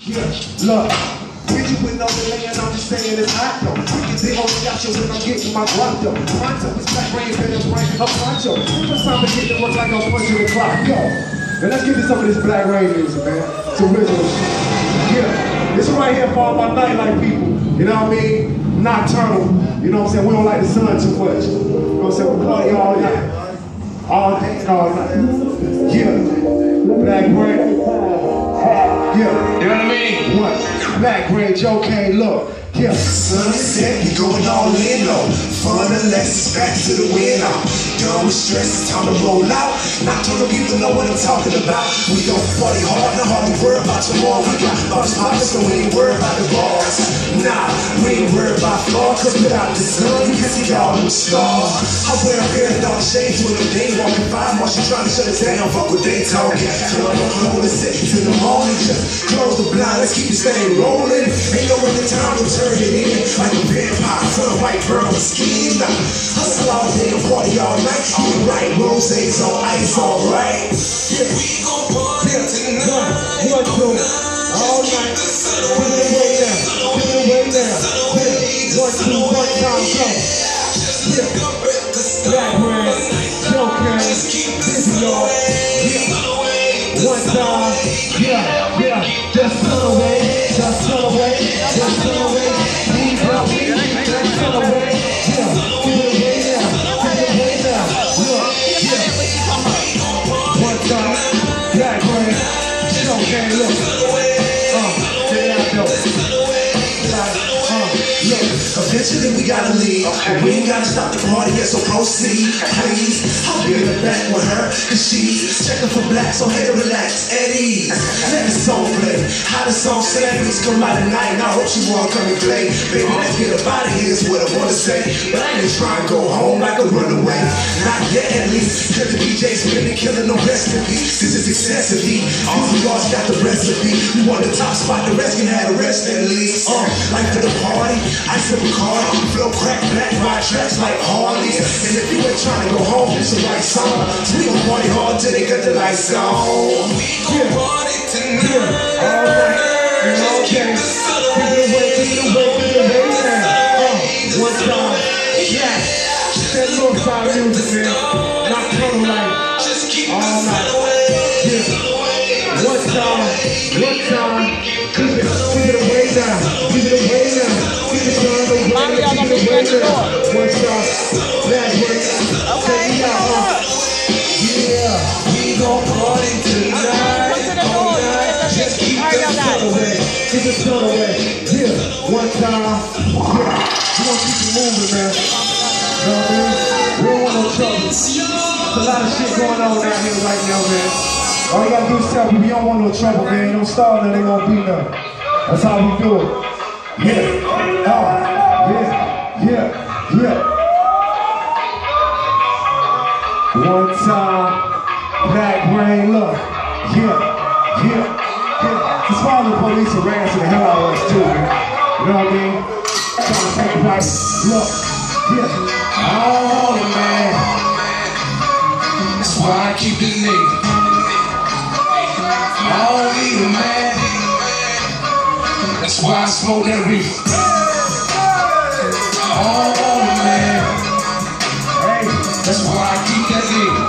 Yeah, look. Hit you with no delay and I'm just saying it's hot though. We can dig on the got you when I'm getting my guap though. Pronto, it's black rain, better bring a poncho. First time to get to work like I'm punching the clock, yo. And let's get to some of this Black Rain music, man. It's original shit. Yeah, this is right here for all my nightlife people. You know what I mean? Nocturnal. You know what I'm saying? We don't like the sun too much. You know what I'm saying? We party all night. All day and all night. Yeah. Black Rain. Yeah. You know what I mean? What? Black Rain, Joe Kane, look. Yeah. Sunset, we going all in low. Fun unless it's back to the window. Done with stress, it's time to roll out. Nocturnal people know what I'm talking about. We gon' party hard, not hardly worry about tomorrow. We got bars poppin', so we ain't worried about the bars. Nah, we ain't worried about flaws. Cause without the sun, you can see all them stars. I wear a pair of dark shades when the day walking by. While she trying to shut it down, fuck what they talking. Turn on the set till the morning. Just close the blind, let's keep this thing rolling. Ain't no other time to turn it in. Like a vampire, for a white girl with skin. Hustle all day and party all night. All right, roses on ice, all right. Yeah, we gon' party tonight. One, two, all night. Give it away now. Give it away now. Yeah. 1, 2, 1 time, go. Yeah. Black Rain, Joe Kane, Dizzy, y'all. Yeah. One time. Yeah, yeah. Just turn away. Just turn away. Just turn away. Please help me. Just turn away. Yeah. Give it away now. Give it away now. Look. Yeah. One time. Black Rain, Joe Kane, look. Check it out, though. Eventually we gotta leave, but we ain't gotta stop the party yet, so proceed, please. I'll be in the back with her, cause she's checking for black, so hey, relax, at ease. Let the song play, how the song say, please come out tonight, and I hope she wanna come and play. Baby, let's get up out of here is what I wanna say, but I ain't trying to go home like a runaway. Not yet at least, cause the DJ's really killing no recipe. This is excessive heat, all the guards got the recipe. We want the top spot, the rest can have the rest at least. Like for the party, I sip a car, flow crack, black, ride tracks like Harleys. And if you ain't trying to go home, it's the right song. So we gon' party hard till they cut the lights on. We gon' party tonight. All right, and all day. Give it away, give it away, give it away now. One time, yeah. That Northside music, man. Nocturnal life. All night. Yeah. One time. Give it away now. Give it away now. Give it away now. One time. Black Rain. Okay. Yeah. We gon' party tonight. Just keep the sun away. Keep the sun away. Yeah. One time. Yeah. We gonna keep it moving, man. You know what I mean? We don't want no trouble. There's a lot of shit going on down here right now, man. All you gotta do is tell me we don't want no trouble, man. Don't start nothing, ain't gonna be none. That's how we do it. Yeah. Yeah. One time, Black Rain, look. Yeah. It's why the police are ransoming the hell out of us too, man. You know what I mean? Trying to take it right. Look. Yeah. Oh, man. That's why I keep the nigga. Oh, yeah, man. That's why I smoke that reefer. Oh, man. Hey, that's why I keep that nigga.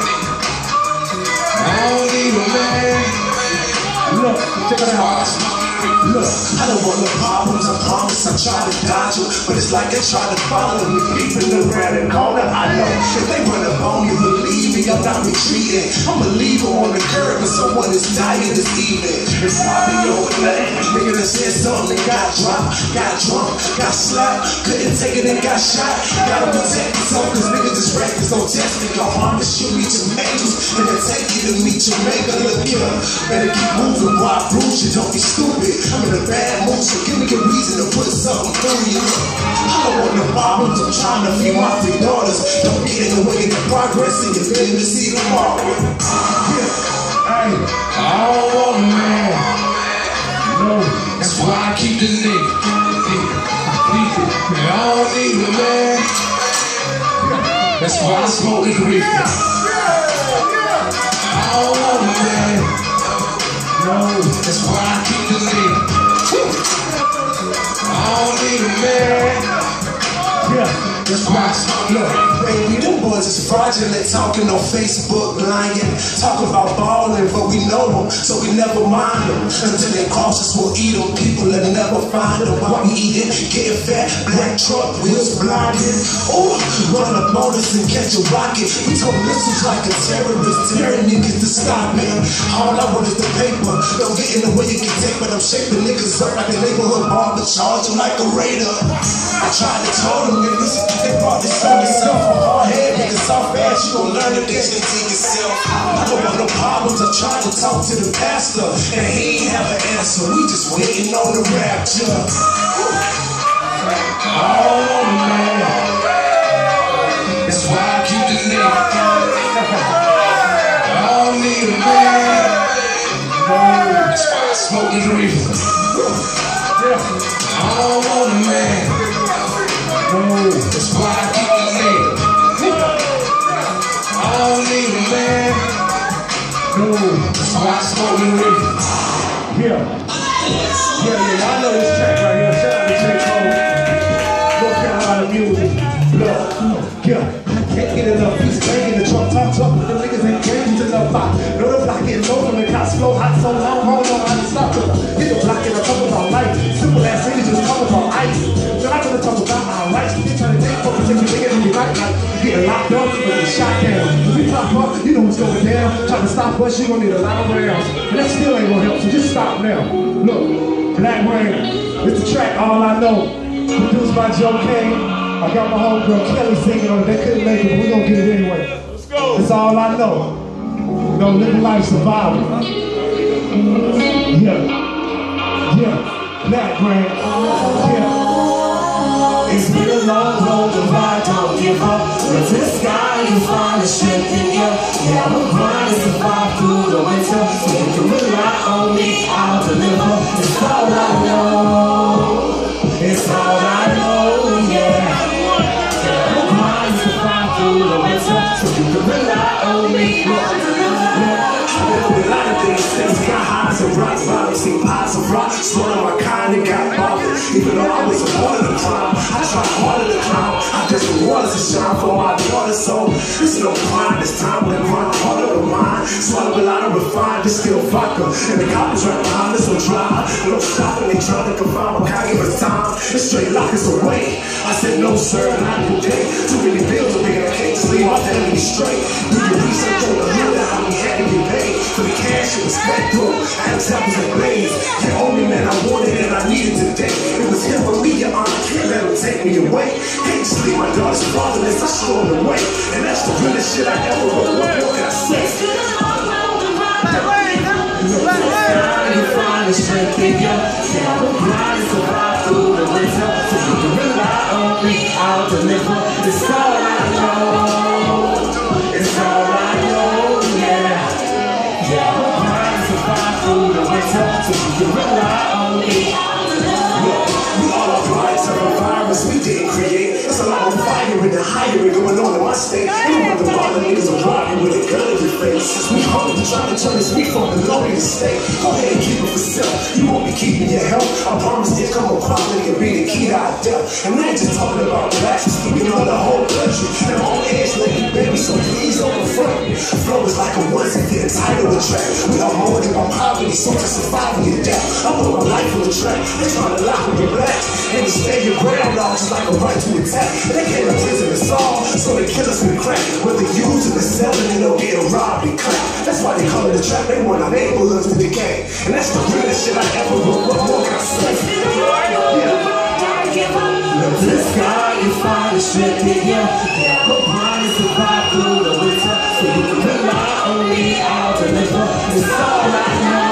Oh, yeah, man. Look, check it out. Look, I don't want no problems, I promise. I try to dodge them, but it's like they try to follow me. Peeping around the corner, I know. If they run up on you, believe me, I'm not retreating. I'm a leaver on the curb, and someone is dying this evening. It's probably over there. Nigga that said something, got dropped, got drunk, got slapped, couldn't take it and got shot. Gotta protect yourself, cause niggas is reckless. So test me, go harm and shoot me tomatoes, and then take you to meet Jamaica. Look here, better keep moving, boy, I bruise you, don't be stupid. I'm in a bad mood, so give me a reason to put something through you. I don't want no problems, I'm trying to feed my 3 daughters. Don't get in the way of the progress, and you're feeling to see tomorrow. Yeah. Hey, oh man. No, that's why I keep the nigga. I don't need it, man. That's why I smoke the reefer. I don't want it, man. No, that's why I keep believe. I don't need a man. Yeah. That's why look, baby, them boys is fraudulent, talking on Facebook, lying, talking about balling, but we know them, so we never mind them. Until they cross us, we'll eat them. People that never find them while we eating, getting fat, black truck, wheels blinded. Oh, run up on us and catch a rocket. We told missiles like a terrorist, tearing niggas to stop, man. All I want is the paper. Don't get in the way you can take, but I'm shaping niggas up like a neighborhood barber, charge them like a raider. I tried to tell them niggas, they brought this on yourself. A hard head, niggas soft ass, you gon' learn the bitch and take yourself. I don't want no problems, I tried to talk to the pastor, and he ain't have an answer. We just waiting on the rapture. Oh man, that's why I keep the nigga. I don't need a man. That's why I smoke the reefer. I don't want a man. That's why I keep the nigga. I don't need a man. That's why I smoke the reefer. Yeah, I know this track right here. Shout out to J. Cole. North Carolina music. Look, yeah, I can't get enough. He's banging the truck, talk, but the niggas ain't games enough. I know the block getting low from the cops flow hot so long, hold on, how to stop it. Hit the block and I talk about life. Simple ass niggas just talk about ice. Then I'm gonna talk about our rights. They trying to take focus and you niggas be right, like getting locked up, but get shot down. If we pop up, you know what's going down. Trying to stop us, you gonna need a lot of rounds. And that still ain't gonna help, so just stop now. Look, Black Rain, it's the track All I Know. Produced by Joe Kane. I got my homegirl Kelly singing on it. They couldn't make it, but we gonna get it anyway. Let's go. It's all I know. You know, living life surviving. Yeah. Black Rain. Yeah. It's been a long road to ride, don't give up. But to the sky you find the strength in you. Yeah, I'm grind to survive through the winter. So you can rely on me, I'll deliver. It's all I know. It's all I know, yeah. I'm grind to survive through the winter. So you can rely on me, I'll deliver. A lot of things, got highs and rock bottoms, seen piles of rock, sort of my kind and got bothered. Even though I was a part of the crime, I tried harder to climb. I just wanted to shine for my daughter, so there's no crime this time when I run harder to mine. Swallow a lot of refined, distilled vodka, and the cops right behind us will drive. No stopping, they trying to confine my kind, give us time. It's straight lock us away. I said no sir, not today. Too many bills are big, I can't just leave my family straight. Do your research on the hood, how we had to get paid. For the cash it was spent through, Adam's apples and blades. The only man I wanted and I needed today. It was him for me, your honor, can't let him take me away. Can't just leave my daughter's fatherless, I show him the way. And that's the realest shit I ever wrote, what more can I say? You find the strength in you. Yeah, I'm blind to survive through the winter. So you can rely on me, I'll deliver. It's all I know. It's all I know, yeah. Yeah, I'm blind to survive through the winter. So you can rely on me, I'll deliver. Look, we all are products of a virus we didn't create. There's a lot of firing and hiring going on in my state. Even the bottom niggas are robbing with a gun in your face. We hungry trying to turn this beef from the lonely state. Go ahead and keep it for self. You won't be keeping your health. I promise the income of quality can be the key to our death. And I ain't just talking about blacks, we know the whole country. And I'm on edge lately, baby, so please don't confront me. Flow is like a onesie, the entitled track. We are more than my poverty, so to survive and get down. I put my life on the track. They trying to lock me back. And to stay your ground off just like a right to attack. They came to prison and solve, so they kill us with crack. Whether using or selling, they don't get robbed and cracked. That's why they call it a trap. They want our neighborhoods to decay. And that's the realest shit I ever wrote. What more can I say? Look to the sky, you find the strength in you. Yeah, but blind to survive through the winter. So you can rely on me, I'll deliver. It's all I know.